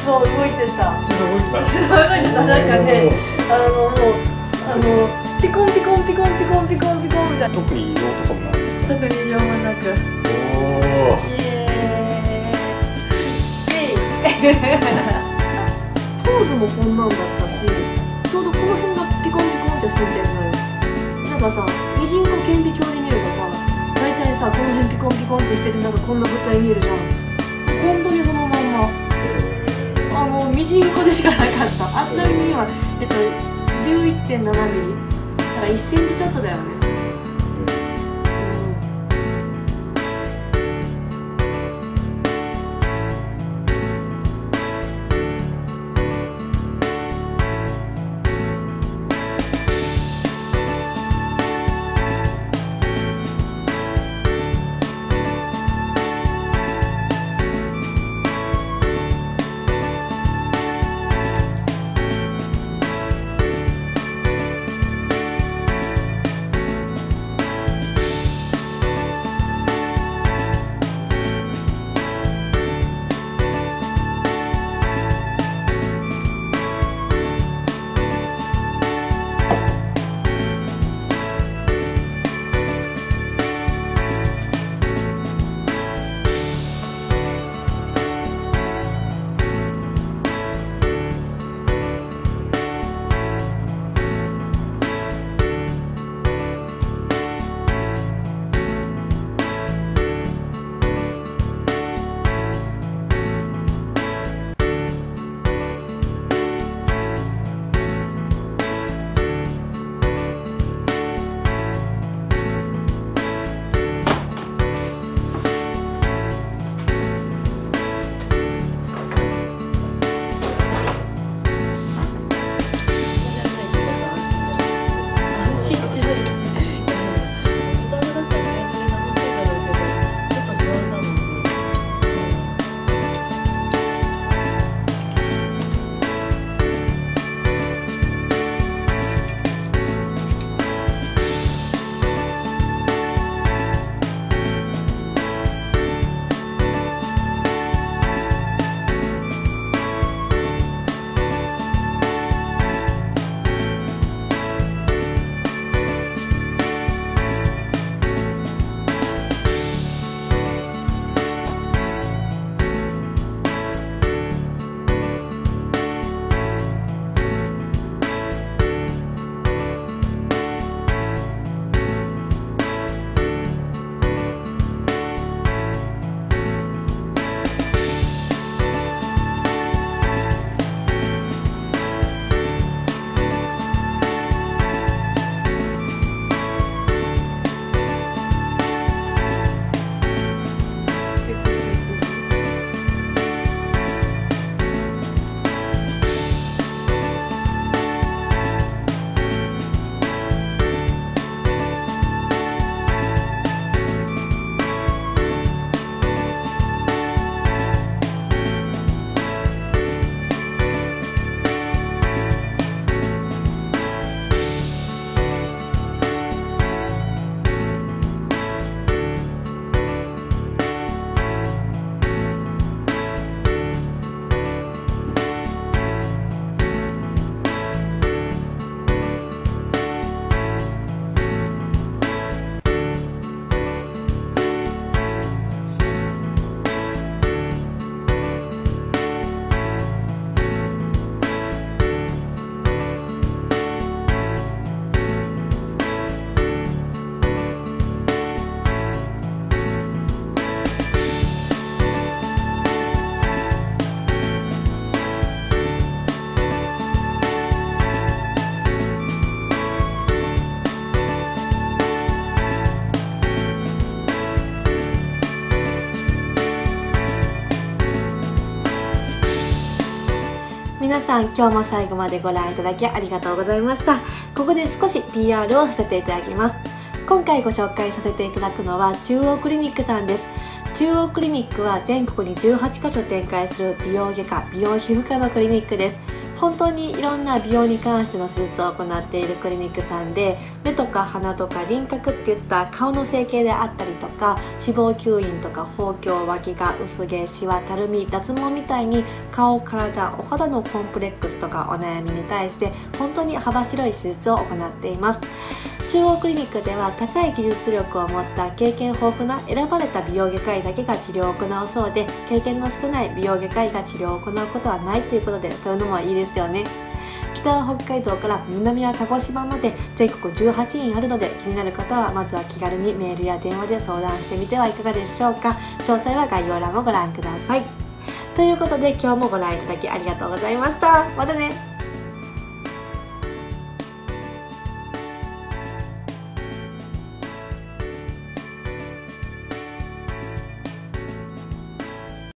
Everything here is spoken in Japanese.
そう動いてた。 ちょっと動いてた。 すごい動いてた。なんかね、もうピコンピコンピコンピコンピコンピコンみたいな。 特に異常とかもない。 特に異常もなく。 おお。 イエーイ。ポーズもこんなんだったし、ちょうどこの辺がピコンピコンってついてるのよ。なんかさ、ミジンコ顕微鏡で見るとさ、大体さ、この辺ピコンピコンってしてるなんかこんな物体見えるじゃん。本当にそのまんま。ミジンコでしかなかった。ちなみに今、11.7 ミリ。だから1センチちょっとだよね。皆さん今日も最後までご覧いただきありがとうございました。ここで少し PR をさせていただきます。今回ご紹介させていただくのは中央クリニックさんです。中央クリニックは全国に18カ所展開する美容外科、美容皮膚科のクリニックです。 本当にいろんな美容に関しての施術を行っているクリニックさんで、目とか鼻とか輪郭っていった顔の整形であったりとか、脂肪吸引とか豊胸、脇が薄毛、シワ、たるみ、脱毛みたいに顔、体、お肌のコンプレックスとかお悩みに対して本当に幅広い手術を行っています。中央クリニックでは高い技術力を持った経験豊富な選ばれた美容外科医だけが治療を行うそうで、経験の少ない美容外科医が治療を行うことはないということで、そういうのもいいですよね。北は北海道から南は鹿児島まで全国18院あるので、気になる方はまずは気軽にメールや電話で相談してみてはいかがでしょうか。詳細は概要欄をご覧ください。ということで今日もご覧いただきありがとうございました。またね。